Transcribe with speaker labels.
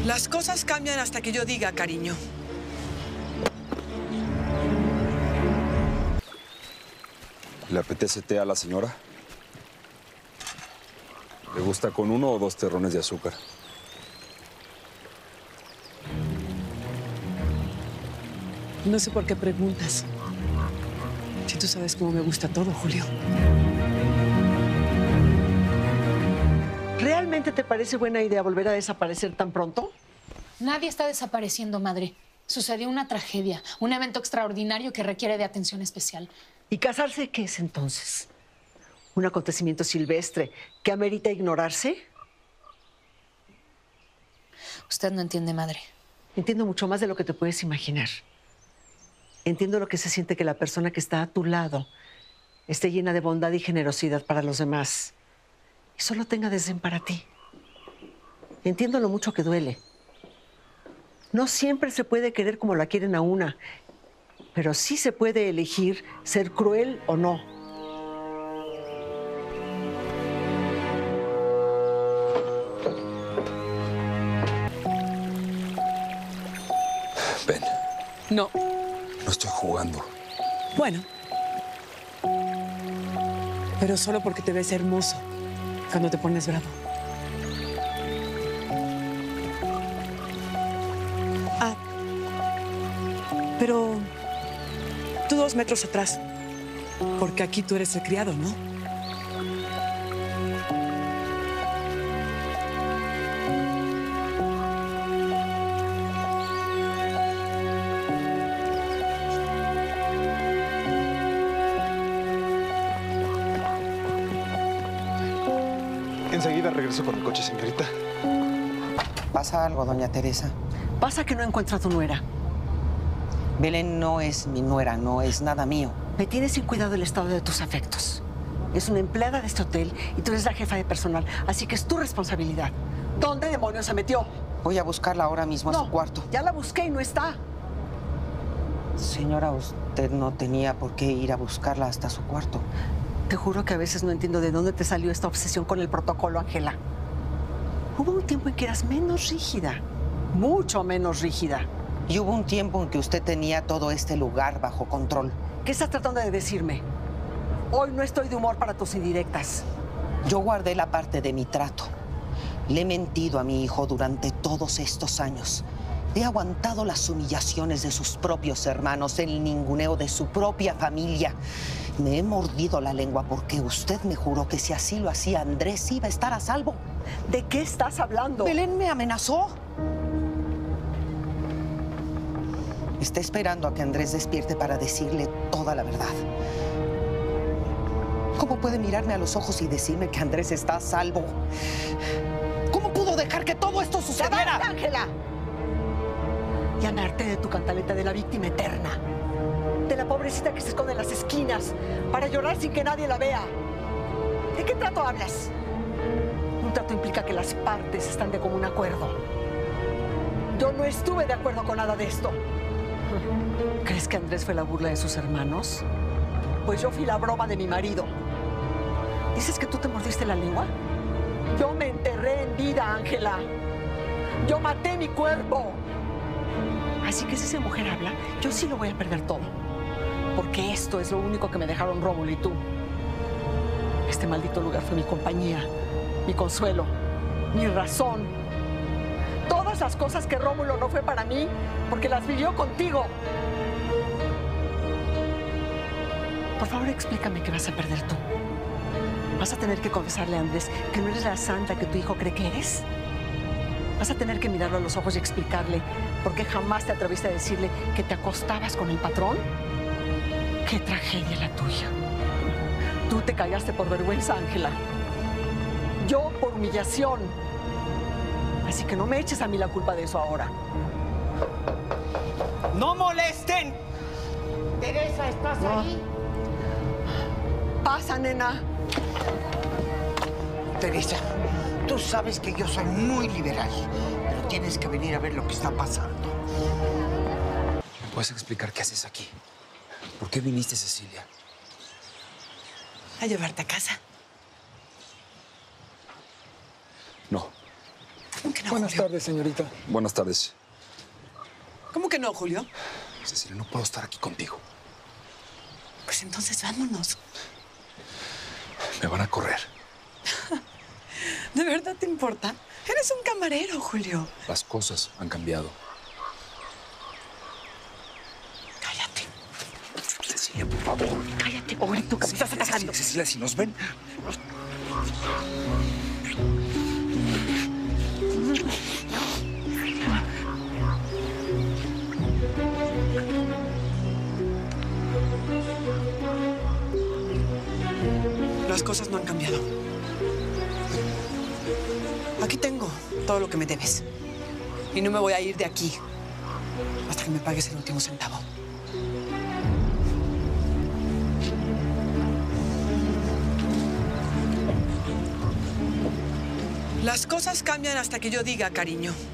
Speaker 1: Las cosas cambian hasta que yo diga, cariño.
Speaker 2: ¿Le apetece té a la señora? ¿Le gusta con 1 o 2 terrones de azúcar?
Speaker 1: No sé por qué preguntas. Si tú sabes cómo me gusta todo, Julio.
Speaker 3: ¿Realmente te parece buena idea volver a desaparecer tan pronto?
Speaker 4: Nadie está desapareciendo, madre. Sucedió una tragedia, un evento extraordinario que requiere de atención especial.
Speaker 3: ¿Y casarse qué es entonces? ¿Un acontecimiento silvestre que amerita ignorarse?
Speaker 4: Usted no entiende, madre.
Speaker 3: Entiendo mucho más de lo que te puedes imaginar. Entiendo lo que se siente que la persona que está a tu lado esté llena de bondad y generosidad para los demás y solo tenga desdén para ti. Entiendo lo mucho que duele. No siempre se puede querer como la quieren a una, pero sí se puede elegir ser cruel o no.
Speaker 2: Ven,
Speaker 1: No.
Speaker 2: no estoy jugando.
Speaker 1: Bueno. Pero solo porque te ves hermoso cuando te pones bravo. Ah. Pero tú 2 metros atrás. Porque aquí tú eres el criado, ¿no?
Speaker 5: Enseguida regreso con mi coche, señorita.
Speaker 6: ¿Pasa algo, doña Teresa?
Speaker 3: Pasa que no encuentro a tu nuera.
Speaker 6: Belén no es mi nuera, no es nada mío.
Speaker 3: Me tienes sin cuidado el estado de tus afectos. Es una empleada de este hotel y tú eres la jefa de personal, así que es tu responsabilidad. ¿Dónde demonios se metió?
Speaker 6: Voy a buscarla ahora mismo a su cuarto.
Speaker 3: Ya la busqué y no está.
Speaker 6: Señora, usted no tenía por qué ir a buscarla hasta su cuarto.
Speaker 3: Te juro que a veces no entiendo de dónde te salió esta obsesión con el protocolo, Ángela. Hubo un tiempo en que eras menos rígida, mucho menos rígida.
Speaker 6: Y hubo un tiempo en que usted tenía todo este lugar bajo control.
Speaker 3: ¿Qué estás tratando de decirme? Hoy no estoy de humor para tus indirectas.
Speaker 6: Yo guardé la parte de mi trato. Le he mentido a mi hijo durante todos estos años. He aguantado las humillaciones de sus propios hermanos, el ninguneo de su propia familia. Me he mordido la lengua porque usted me juró que si así lo hacía, Andrés iba a estar a salvo.
Speaker 3: ¿De qué estás hablando?
Speaker 6: Belén me amenazó. Está esperando a que Andrés despierte para decirle toda la verdad. ¿Cómo puede mirarme a los ojos y decirme que Andrés está a salvo? ¿Cómo pudo dejar que todo esto sucediera?
Speaker 3: ¡Basta, Ángela! Ya me harté de tu cantaleta de la víctima eterna. De la pobrecita que se esconde en las esquinas para llorar sin que nadie la vea. ¿De qué trato hablas? Un trato implica que las partes están de común acuerdo. Yo no estuve de acuerdo con nada de esto. ¿Crees que Andrés fue la burla de sus hermanos? Pues yo fui la broma de mi marido. ¿Dices que tú te mordiste la lengua? Yo me enterré en vida, Ángela. Yo maté mi cuerpo. Así que si esa mujer habla, yo sí lo voy a perder todo. Porque esto es lo único que me dejaron Rómulo y tú. Este maldito lugar fue mi compañía, mi consuelo, mi razón. Todas las cosas que Rómulo no fue para mí, porque las vivió contigo. Por favor, explícame qué vas a perder tú. ¿Vas a tener que confesarle a Andrés que no eres la santa que tu hijo cree que eres? ¿Vas a tener que mirarlo a los ojos y explicarle por qué jamás te atreviste a decirle que te acostabas con el patrón? ¡Qué tragedia la tuya! Tú te callaste por vergüenza, Ángela. Yo por humillación. Así que no me eches a mí la culpa de eso ahora.
Speaker 6: ¡No molesten!
Speaker 7: Teresa, ¿estás ahí?
Speaker 3: Pasa, nena.
Speaker 7: Teresa, tú sabes que yo soy muy liberal, pero tienes que venir a ver lo que está pasando.
Speaker 2: ¿Me puedes explicar qué haces aquí? ¿Por qué viniste, Cecilia?
Speaker 1: A llevarte a casa.
Speaker 2: No.
Speaker 1: Ok. que no,
Speaker 5: Buenas
Speaker 1: Julio?
Speaker 5: tardes, señorita.
Speaker 2: Buenas tardes.
Speaker 1: ¿Cómo que no, Julio?
Speaker 2: Cecilia, no puedo estar aquí contigo.
Speaker 1: Pues entonces vámonos.
Speaker 2: Me van a correr.
Speaker 1: ¿De verdad te importa? Eres un camarero, Julio.
Speaker 2: Las cosas han cambiado.
Speaker 1: Cállate.
Speaker 2: Cecilia, por favor.
Speaker 1: Cállate, pobrito, que me estás atacando.
Speaker 2: Cecilia, si nos ven...
Speaker 1: Las cosas no han cambiado. Aquí tengo todo lo que me debes. Y no me voy a ir de aquí hasta que me pagues el último centavo. Las cosas cambian hasta que yo diga, cariño.